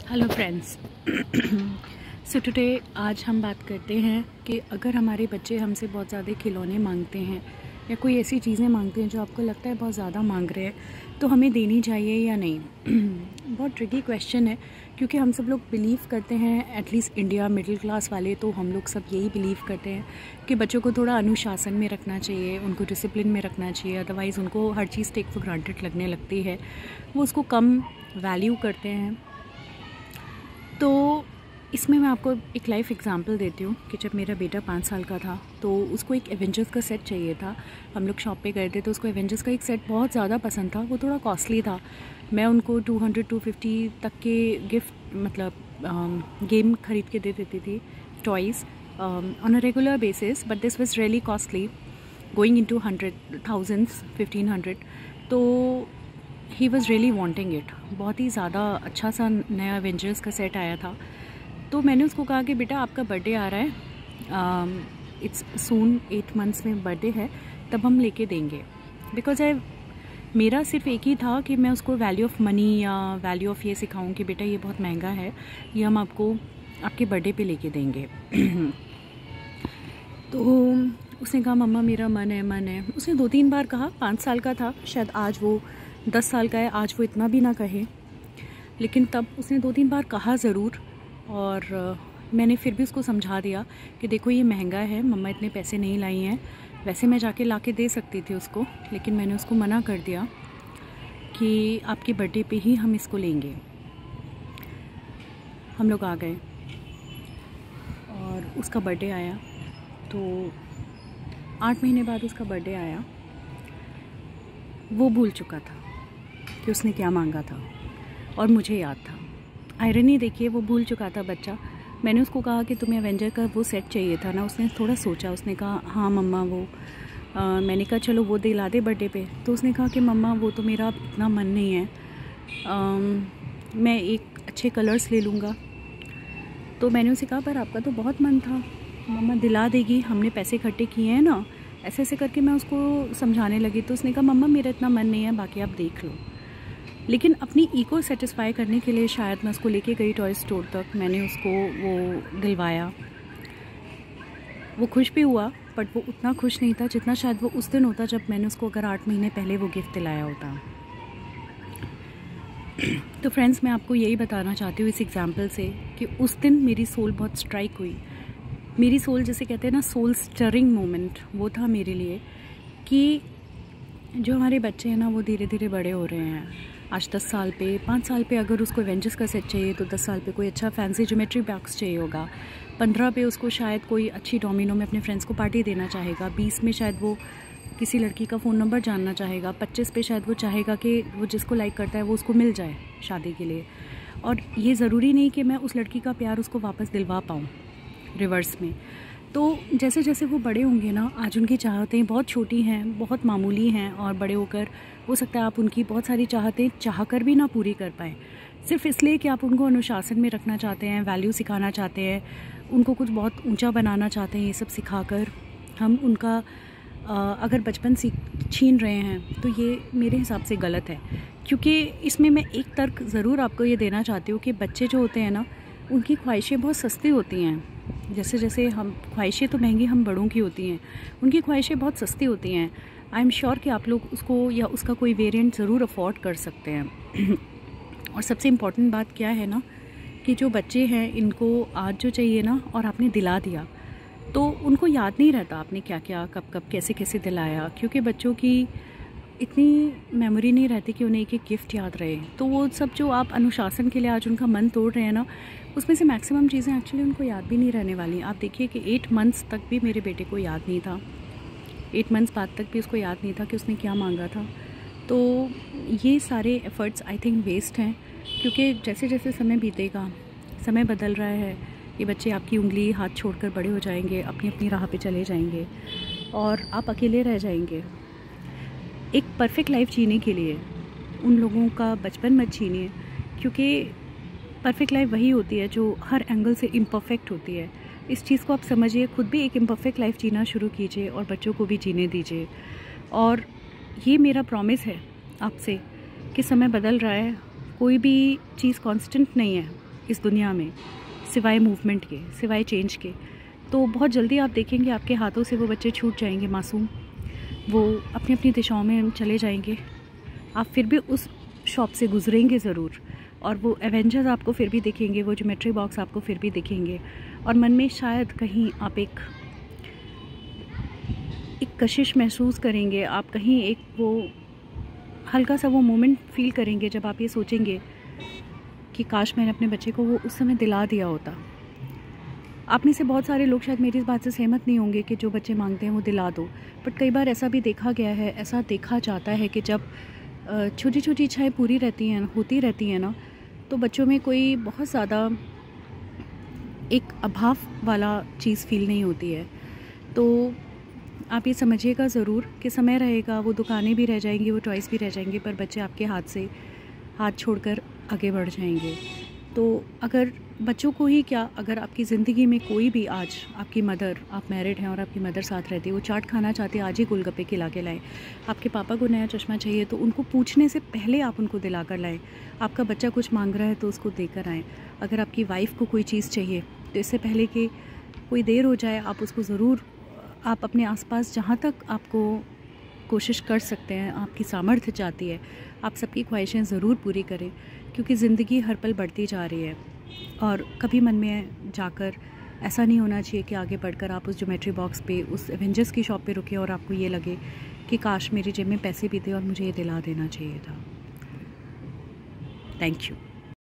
Hello friends. So today आज हम बात करते हैं कि अगर हमारे बच्चे हमसे बहुत ज़्यादा खिलौने मांगते हैं या कोई ऐसी चीज़ें मांगते हैं जो आपको लगता है बहुत ज़्यादा मांग रहे हैं तो हमें देनी चाहिए या नहीं। बहुत ट्रिकी क्वेश्चन है क्योंकि हम सब लोग बिलीव करते हैं, एटलीस्ट इंडिया मिडिल क्लास वाले तो हम लोग सब यही बिलीव करते हैं कि बच्चों को थोड़ा अनुशासन में रखना चाहिए, उनको डिसिप्लिन में रखना चाहिए, अदरवाइज़ उनको हर चीज़ टेक फॉर ग्रांटेड लगने लगती है, वो उसको कम वैल्यू करते हैं। तो इसमें मैं आपको एक लाइफ एग्जांपल देती हूँ कि जब मेरा बेटा 5 साल का था तो उसको एक एवेंजर्स का सेट चाहिए था। हम लोग शॉप पे गए थे तो उसको एवेंजर्स का एक सेट बहुत ज़्यादा पसंद था, वो थोड़ा कॉस्टली था। मैं उनको 200-250 तक के गिफ्ट गेम ख़रीद के दे देती थी, toys on a regular basis, but this was really costly, going into 100,000s 1500। तो he was really wanting it. बहुत ही ज़्यादा अच्छा सा नया एवेंजर्स का सेट आया था। तो मैंने उसको कहा कि बेटा आपका बर्थडे आ रहा है, इट्स सून 8 मंथ्स में बर्थडे है, तब हम लेके देंगे। बिकॉज मेरा सिर्फ एक ही था कि मैं उसको वैल्यू ऑफ मनी या वैल्यू ऑफ ये सिखाऊं कि बेटा ये बहुत महंगा है, ये हम आपको आपके बर्थडे पे लेके देंगे। तो उसने कहा मम्मा मेरा मन है। उसने 2-3 बार कहा, 5 साल का था, शायद आज वो 10 साल का है, आज वो इतना भी ना कहे, लेकिन तब उसने 2-3 बार कहा ज़रूर। और मैंने फिर भी उसको समझा दिया कि देखो ये महंगा है, मम्मा इतने पैसे नहीं लाई हैं। वैसे मैं जाके ला के दे सकती थी उसको, लेकिन मैंने उसको मना कर दिया कि आपके बर्थडे पे ही हम इसको लेंगे। हम लोग आ गए और उसका बर्थडे आया। तो 8 महीने बाद उसका बर्थडे आया। वो भूल चुका था कि उसने क्या मांगा था और मुझे याद था। आयरनी देखिए, वो भूल चुका था बच्चा। मैंने उसको कहा कि तुम्हें एवेंजर का वो सेट चाहिए था ना, उसने थोड़ा सोचा, उसने कहा हाँ मम्मा वो मैंने कहा चलो वो दिला दे बर्थडे पे। तो उसने कहा कि मम्मा वो तो मेरा अब इतना मन नहीं है, मैं एक अच्छे कलर्स ले लूँगा। तो मैंने उसे कहा पर आपका तो बहुत मन था, मम्मा दिला देगी, हमने पैसे इकट्ठे किए हैं ना, ऐसे ऐसे करके मैं उसको समझाने लगी। तो उसने कहा मम्मा मेरा इतना मन नहीं है, बाकी आप देख लो। लेकिन अपनी ईगो सेटिस्फाई करने के लिए शायद मैं उसको लेके गई टॉय स्टोर तक, मैंने उसको वो दिलवाया। वो खुश भी हुआ, बट वो उतना खुश नहीं था जितना शायद वो उस दिन होता जब मैंने उसको अगर 8 महीने पहले वो गिफ्ट दिलाया होता। तो फ्रेंड्स, मैं आपको यही बताना चाहती हूँ इस एग्जाम्पल से कि उस दिन मेरी सोल बहुत स्ट्राइक हुई। मेरी सोल, जैसे कहते हैं ना, सोल स्टरिंग मोमेंट वो था मेरे लिए कि जो हमारे बच्चे हैं ना वो धीरे धीरे बड़े हो रहे हैं। आज 10 साल पे, 5 साल पे अगर उसको एवेंजर्स का सेट चाहिए तो 10 साल पे कोई अच्छा फैंसी ज्योमेट्री बॉक्स चाहिए होगा। 15 पे उसको शायद कोई अच्छी डोमिनो में अपने फ्रेंड्स को पार्टी देना चाहेगा। 20 में शायद वो किसी लड़की का फ़ोन नंबर जानना चाहेगा। 25 पे शायद वो चाहेगा कि वो जिसको लाइक करता है वो उसको मिल जाए शादी के लिए। और ये ज़रूरी नहीं कि मैं उस लड़की का प्यार उसको वापस दिलवा पाऊँ रिवर्स में। तो जैसे जैसे वो बड़े होंगे ना, आज उनकी चाहतें बहुत छोटी हैं, बहुत मामूली हैं, और बड़े होकर हो सकता है आप उनकी बहुत सारी चाहतें चाह कर भी ना पूरी कर पाएँ, सिर्फ इसलिए कि आप उनको अनुशासन में रखना चाहते हैं, वैल्यू सिखाना चाहते हैं, उनको कुछ बहुत ऊंचा बनाना चाहते हैं। ये सब सिखाकर हम उनका अगर बचपन छीन रहे हैं तो ये मेरे हिसाब से गलत है। क्योंकि इसमें मैं एक तर्क ज़रूर आपको ये देना चाहती हूँ कि बच्चे जो होते हैं ना, उनकी ख्वाहिशें बहुत सस्ती होती हैं। जैसे जैसे हम, ख्वाहिशें तो महंगी हम बड़ों की होती हैं, उनकी ख्वाहिशें बहुत सस्ती होती हैं। आई एम श्योर कि आप लोग उसको या उसका कोई वेरिएंट ज़रूर अफोर्ड कर सकते हैं। और सबसे इम्पॉर्टेंट बात क्या है ना, कि जो बच्चे हैं इनको आज जो चाहिए ना और आपने दिला दिया तो उनको याद नहीं रहता आपने क्या क्या कब कब कैसे कैसे दिलाया, क्योंकि बच्चों की इतनी मेमोरी नहीं रहती कि उन्हें एक एक गिफ्ट याद रहे। तो वो सब जो आप अनुशासन के लिए आज उनका मन तोड़ रहे हैं ना, उसमें से मैक्सिमम चीज़ें एक्चुअली उनको याद भी नहीं रहने वाली। आप देखिए कि 8 मंथ्स तक भी मेरे बेटे को याद नहीं था, 8 मंथ्स बाद तक भी उसको याद नहीं था कि उसने क्या मांगा था। तो ये सारे एफ़र्ट्स आई थिंक वेस्ट हैं, क्योंकि जैसे जैसे समय बीतेगा, समय बदल रहा है, ये बच्चे आपकी उंगली हाथ छोड़कर बड़े हो जाएंगे, अपनी अपनी राह पे चले जाएंगे और आप अकेले रह जाएंगे। एक परफेक्ट लाइफ जीने के लिए उन लोगों का बचपन मत छीनिए, क्योंकि परफेक्ट लाइफ वही होती है जो हर एंगल से इम्परफेक्ट होती है। इस चीज़ को आप समझिए, खुद भी एक इम्परफेक्ट लाइफ जीना शुरू कीजिए और बच्चों को भी जीने दीजिए। और ये मेरा प्रॉमिस है आपसे कि समय बदल रहा है, कोई भी चीज़ कांस्टेंट नहीं है। इस दुनिया में, सिवाय मूवमेंट के, सिवाय चेंज के, तो बहुत जल्दी आप देखेंगे आपके हाथों से वो बच्चे छूट जाएंगे मासूम, वो अपनी अपनी दिशाओं में चले जाएंगे। आप फिर भी उस शॉप से गुजरेंगे ज़रूर, और वो एवेंजर्स आपको फिर भी दिखेंगे, वो ज्योमेट्री बॉक्स आपको फिर भी दिखेंगे, और मन में शायद कहीं आप एक कशिश महसूस करेंगे, आप कहीं एक वो हल्का सा वो मोमेंट फील करेंगे जब आप ये सोचेंगे कि काश मैंने अपने बच्चे को वो उस समय दिला दिया होता। आप में से बहुत सारे लोग शायद मेरी इस बात से सहमत नहीं होंगे कि जो बच्चे मांगते हैं वो दिला दो, बट कई बार ऐसा भी देखा गया है, ऐसा देखा जाता है कि जब छोटी छोटी इच्छाएं पूरी होती रहती हैं ना, तो बच्चों में कोई बहुत ज़्यादा एक अभाव वाला चीज़ फील नहीं होती है। तो आप ये समझिएगा ज़रूर कि समय रहेगा, वो दुकानें भी रह जाएंगी, वो टॉयज़ भी रह जाएंगे, पर बच्चे आपके हाथ से हाथ छोड़कर आगे बढ़ जाएंगे। तो अगर बच्चों को ही क्या, अगर आपकी ज़िंदगी में कोई भी, आज आपकी मदर, आप मैरिड हैं और आपकी मदर साथ रहती है, वो चाट खाना चाहती है, आज ही गोलगप्पे खिला के लाएँ। आपके पापा को नया चश्मा चाहिए तो उनको पूछने से पहले आप उनको दिला कर लाएँ। आपका बच्चा कुछ मांग रहा है तो उसको देकर आएँ। अगर आपकी वाइफ़ को कोई चीज़ चाहिए तो इससे पहले कि कोई देर हो जाए, आप उसको ज़रूर, आप अपने आसपास जहाँ तक आपको कोशिश कर सकते हैं, आपकी सामर्थ्य चाहती है, आप सबकी ख्वाहिशें ज़रूर पूरी करें, क्योंकि ज़िंदगी हर पल बढ़ती जा रही है। और कभी मन में जाकर ऐसा नहीं होना चाहिए कि आगे बढ़कर आप उस ज्योमेट्री बॉक्स पे, उस एवेंजर्स की शॉप पे रुके और आपको ये लगे कि काश मेरी जेब में पैसे भी थे और मुझे ये दिला देना चाहिए था। Thank you.